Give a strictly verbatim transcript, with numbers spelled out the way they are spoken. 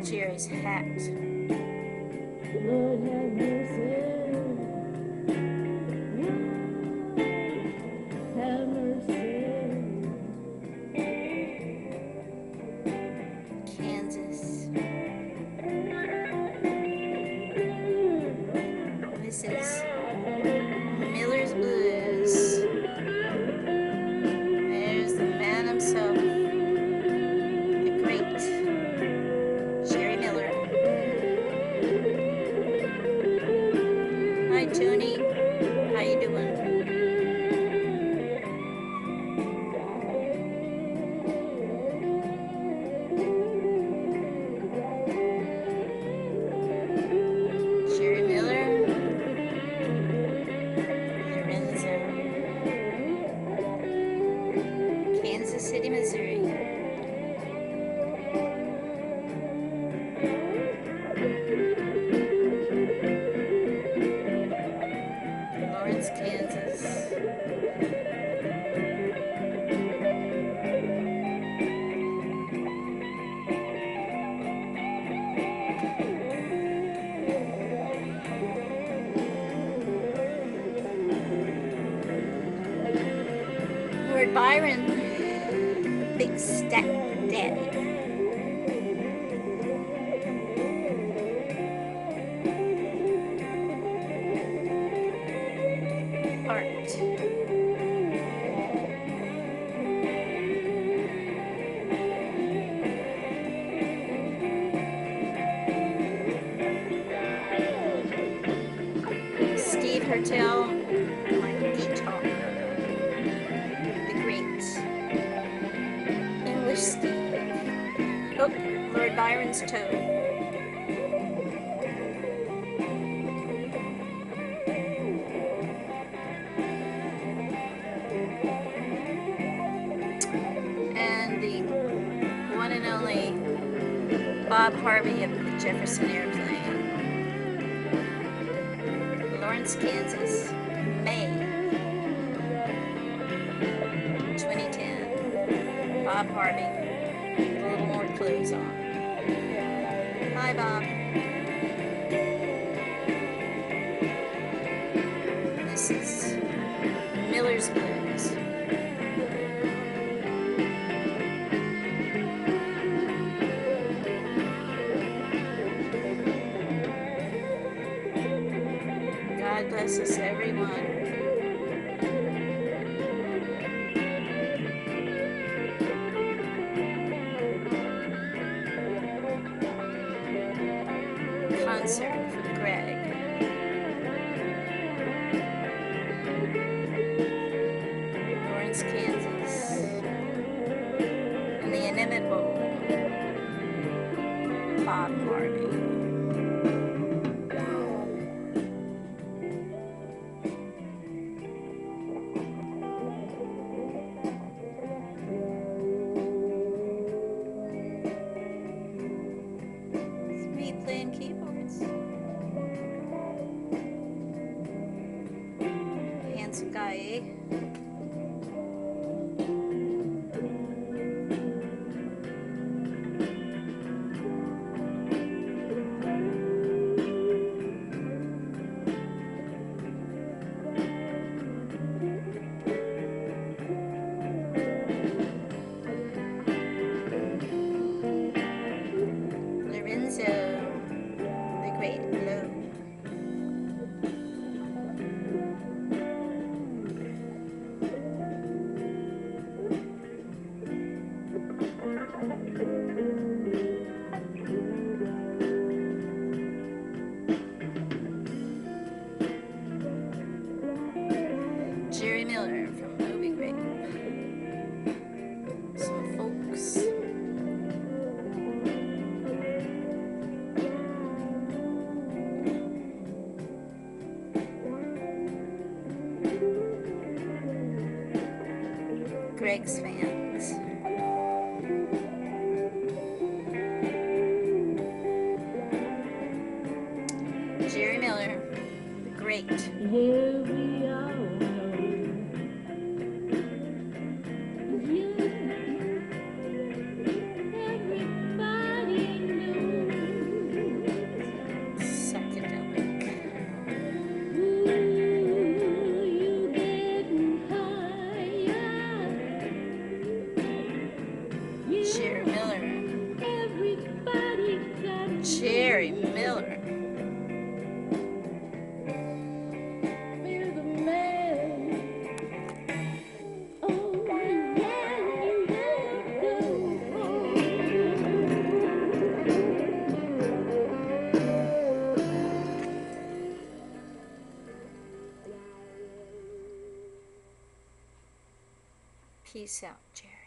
Jerry's hat. Lord have mercy. Have mercy. Kansas. This is Miller's Blues. There's the man himself, the great Jerry Miller. Hi, Tony. How you doing? Jerry Miller, Lorenzo, Kansas City, Missouri. Lawrence, Kansas. Lord Byron, Big Stack Daddy. Art. Steve Hertel on guitar. The great English Steve. Oh, Lord Byron's toe. And the one and only Bob Harvey of the Jefferson Airplane. Lawrence, Kansas, May twenty ten. Bob Harvey with a little more clothes on. Hi, Bob. This is Miller's Blues. God bless us, everyone. Concert for Greg. Lawrence, Kansas. And the inimitable Bob Harvey. Playing keyboards. Handsome guy, eh? Lorenzo. Great Globe. Jerry Miller from Moby Grape. Some folks. Greg's fans. Jerry Miller, the great. Here we all know. Yeah. Everybody knows. Jerry Miller. Feel the man. Oh, yeah, go, Peace out, Jerry.